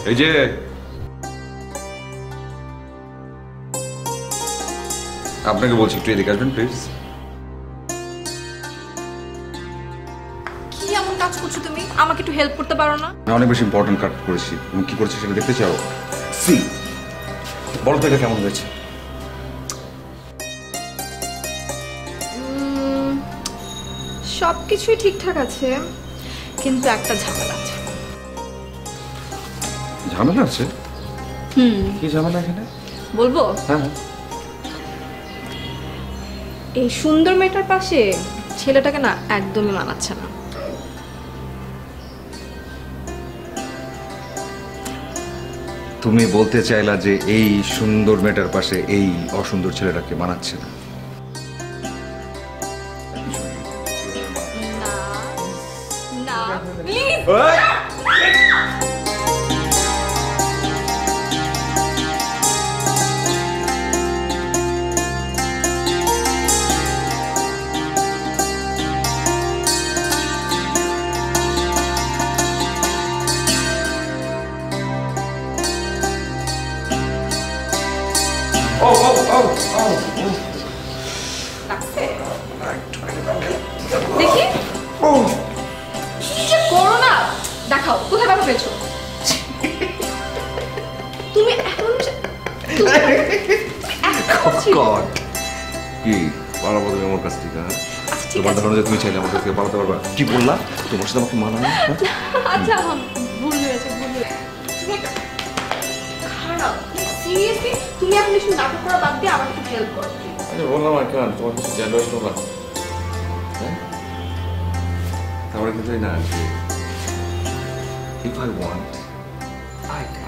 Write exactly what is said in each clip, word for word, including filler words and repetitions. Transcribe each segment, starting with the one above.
এই যে আপনাকে বলছি একটু এদিকে আসবেন প্লিজ। কি এমন কাজ করছো তুমি? আমাকে একটু হেল্প করতে পারো না? আমি অনেক বেশি ইম্পর্টেন্ট কাজ করেছি। তুমি কি করছো সেটা দেখতে চাও? সি বলো তো এটা কেমন হয়েছে? সবকিছুই ঠিকঠাক আছে, কিন্তু একটা ঝামেলা আছে। ঝামেলা আছে? হুম। কি ঝামেলা এখানে? বলবো? হ্যাঁ। এই সুন্দর মেয়েটার পাশে ছেলেটাকে না একদমই মানাচ্ছে না। তুমি বলতে চাইলা যে এই সুন্দর মেয়েটার পাশে এই অসুন্দর ছেলেটাকে মানাচ্ছে না? না please. Oh, oh, oh, oh, oh. দেখি কি যে করো না, দেখাও কোথায় ব্যথা পেয়েছো তুমি। এখন কি পালাবো তুমি আমার কাছ থেকে? তোমার ধারণা যে তুমি চাইলে আমার কাছ থেকে পালাতে পারবা? কি বললা? তোমার সাথে আমাকে মানানো? আচ্ছা ভুল হয়েছে, ভুল হয়েছে। খারাপ সিরিয়াসলি, তুমি এখন একটু নাটক করা বাদ দিয়ে আমাকে একটু হেল্প করো। আরে বললাম আর কেন, তোমার কিছু জেলাস না? হ্যাঁ আমার কিন্তু না, if I want I can't.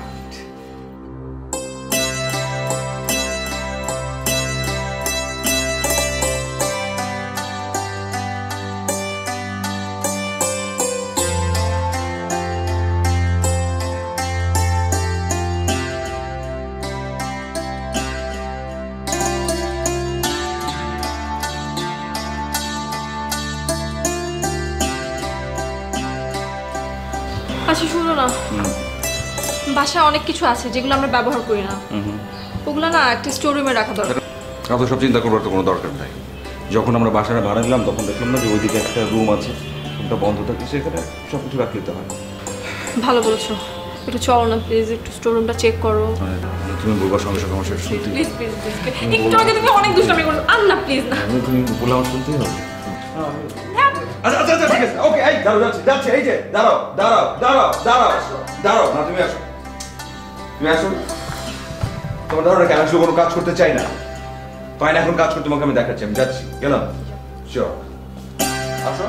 আচ্ছা শুনো না, বাসায় অনেক কিছু আছে যেগুলো আমরা ব্যবহার করি না, ওগুলো না একটা স্টোর রুমে রাখা দরকার। অত সব চিন্তা করবার তো কোনো দরকার নাই। যখন আমরা বাসাটা ভাড়া নিলাম তখন দেখলাম না যে ওইদিকে একটা রুম আছে, রুমটা বন্ধ থাকে, সেখানে সব কিছু রাখতে দিতে হয়। ভালো বলেছো, একটু চলো না প্লিজ, একটু স্টোর রুমটা চেক করো। তুমি বলবার সঙ্গে সঙ্গে আমার সাথে শুনতে প্লিজ প্লিজ প্লিজ একটু আগে তুমি অনেক দুষ্টামি করছো, আর না প্লিজ না। তুমি বলে আমার শুনতেই হবে। আচ্ছা আচ্ছা আচ্ছা ঠিক আছে, ওকে এই দাঁড়াও, যাচ্ছে যাচ্ছে এই যে দাঁড়াও দাঁড়াও দাঁড়াও দাঁড়াও দাঁড়াও না, তুমি আসো তুমি আসো। তোমার ধরো না, আমি কোনো কাজ করতে চাই না, পাই না এখন কাজ করতে, তোমাকে আমি দেখাচ্ছি। আমি যাচ্ছি, গেলাম। চল আসো।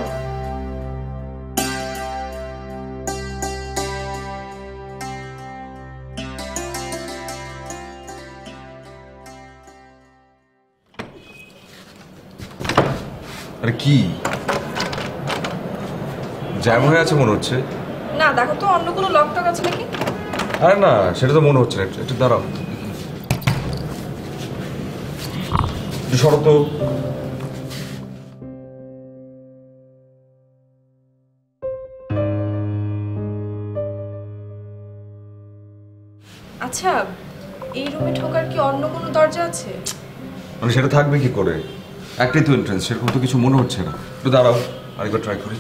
আরে কি জ্যাম হয়ে আছে মনে হচ্ছে? না দেখো তো অন্য কোনো লক টক আছে নাকি? আরে না, সেটা তো মনে হচ্ছে না। একটু দাঁড়াও, একটু সরো তো। আচ্ছা এই রুমে ঢোকার কি অন্য কোনো দরজা আছে? মানে সেটা থাকবে কি করে? একটাই তো এন্ট্রান্স, সেরকম তো কিছু মনে হচ্ছে না। একটু দাঁড়াও, আরেকবার ট্রাই করি।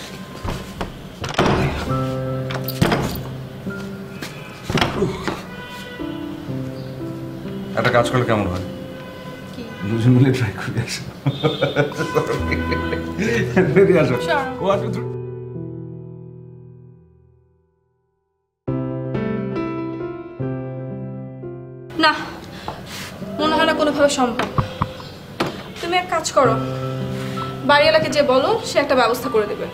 একটা কাজ করলে কেমন হয়? দুজন মিলে ট্রাই করি। আসো আসো ও আসো। না মনে হয় না কোনোভাবে সম্ভব। তুমি এক কাজ করো, বাড়িওয়ালাকে যে বলো সে একটা ব্যবস্থা করে দেবে।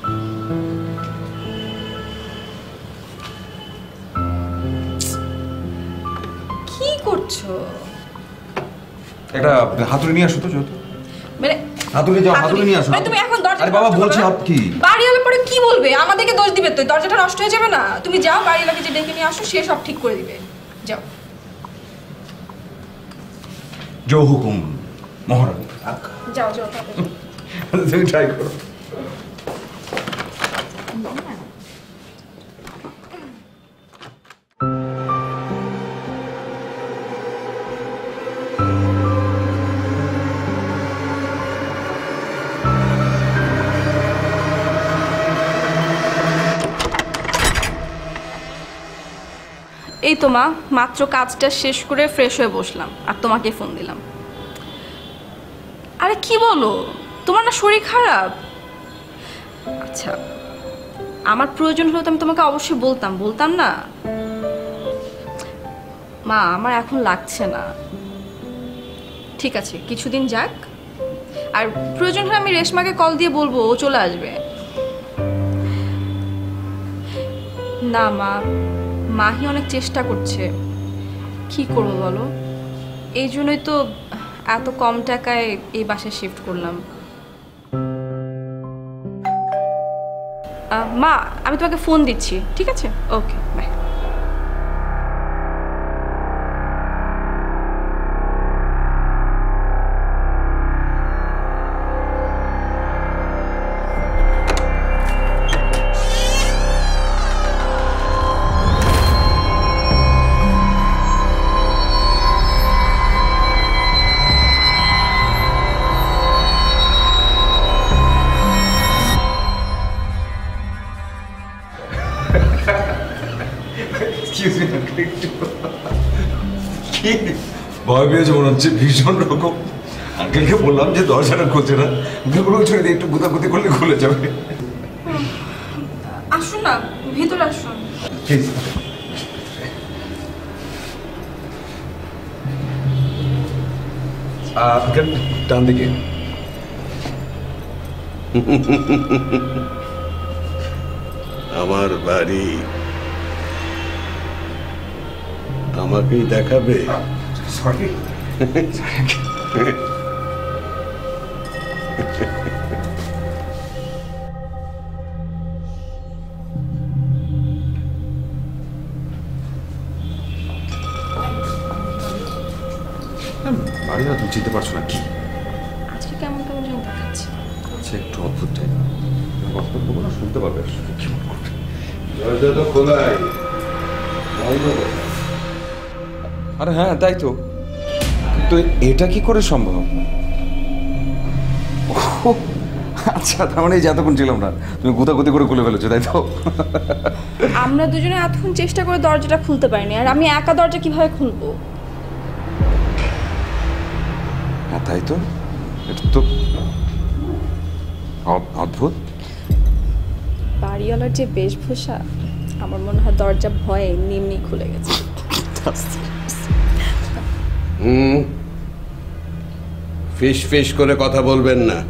কি করছো? একটা হাতুড়ি নিয়ে আসো তো। যত মানে হাতুড়ি যাও, হাতুড়ি নিয়ে আসো। মানে তুমি এখন দরজা। আরে বাবা বলছি আপ কি? বাড়িওয়ালা পরে কি বলবে? আমাদেরকে দোষ দিবে তো, দরজাটা নষ্ট হয়ে যাবে না। তুমি যাও, বাড়িওয়ালাকে যে ডেকে নিয়ে আসো, সে সব ঠিক করে দিবে। যাও। जो हुकुम मोहरा। जाओ जाओ তুমি ট্রাই করো। এই তো মা, মাত্র কাজটা শেষ করে ফ্রেশ হয়ে বসলাম আর তোমাকে ফোন দিলাম। আরে কি বলো, তোমার না শরীর খারাপ? আচ্ছা, আমার প্রয়োজন হলে তো আমি তোমাকে অবশ্যই বলতাম বলতাম না মা, আমার এখন লাগছে না। ঠিক আছে, কিছুদিন যাক, আর প্রয়োজন হলে আমি রেশমাকে কল দিয়ে বলবো, ও চলে আসবে। না মা, মাহি অনেক চেষ্টা করছে, কি করবো বলো? এই জন্যই তো এত কম টাকায় এই বাসায় শিফট করলাম। মা, আমি তোমাকে ফোন দিচ্ছি, ঠিক আছে? Okay, bye. ভয় পেয়েছে মনে হচ্ছে ভীষণ রকম। আঙ্কেলকে বললাম যে দরজাটা খুলছে না, ছেড়ে দিয়ে একটু গুতাগুতি করলে খুলে যাবে। আসুন না, ভিতরে আসুন। আঙ্কেল ডান দিকে। আমার বাড়ি আমাকেই দেখাবে? সরি। বাড়ি না, তুমি চিনতে পারছো না কি? আজকে কেমন কেমন যেন দেখাচ্ছে। আচ্ছা, একটু অদ্ভুত টাইপ। কথা বলবো না, শুনতে পাবে আসলে কেমন করবে। দরজা তো খোলাই। আরে হ্যাঁ, তাই তো, কিন্তু এটা কি করে সম্ভব? আচ্ছা, তার মানে যতক্ষণ ছিলাম না তুমি গুতাগুতি করে খুলে ফেলেছো, তাই তো? আমরা দুজনে এতক্ষণ চেষ্টা করে দরজাটা খুলতে পারিনি, আর আমি একা দরজা কিভাবে খুলবো? হ্যাঁ তাই তো, এটা তো অদ্ভুত। বাড়িওয়ালার যে বেশভূষা, আমার মনে হয় দরজা ভয়ে নিম্নি খুলে গেছে। হুম, ফিস ফিস করে কথা বলবেন না,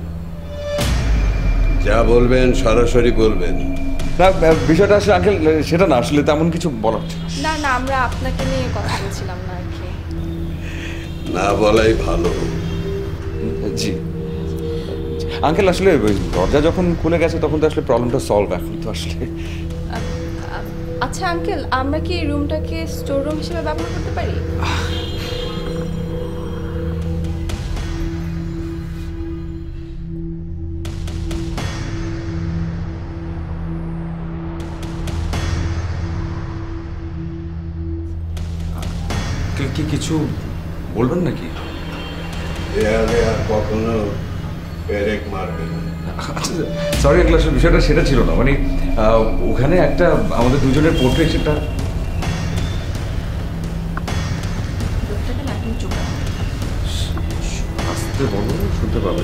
যা বলবেন সরাসরি বলবেন। না, বিষয়টা আসলে আঙ্কেল সেটা না, আসলে তেমন কিছু বলার না না, আমরা আপনাকে নিয়ে কথা বলছিলাম না আর কি। না বলাই ভালো। জি আঙ্কেল, আসলে দরজা যখন খুলে গেছে তখন তো আসলে প্রবলেমটা সলভ। এখন তো আসলে আচ্ছা আঙ্কেল, আমরা কি রুমটাকে স্টোর রুম হিসেবে ব্যবহার করতে পারি? কি কিছু বলবেন নাকি? দেয়ালে আর কখনো পেরেক মারবে না। সরি আঙ্কেল, আসলে বিষয়টা সেটা ছিল না, মানে ওখানে একটা আমাদের দুজনের পোর্ট্রেট, সেটা আসতে বলো, শুনতে পাবে।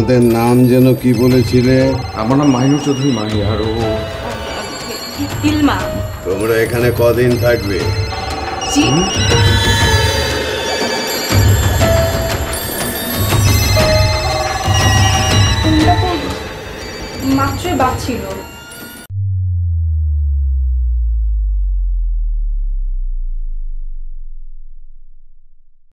তোমাদের নাম যেন কি বলেছিলে? আমার নাম মাহিনুর চৌধুরী মাহি। আর ও ইলমা। তোমরা এখানে কদিন থাকবে? জি মাত্রই বাচ্ছিল,